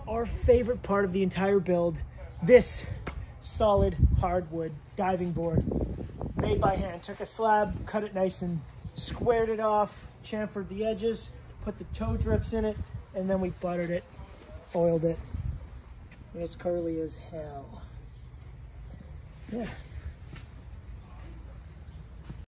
our favorite part of the entire build, this solid hardwood diving board made by hand. Took a slab, cut it nice and squared it off, chamfered the edges, put the toe drips in it, and then we buttered it, oiled it. And it's curly as hell. Yeah.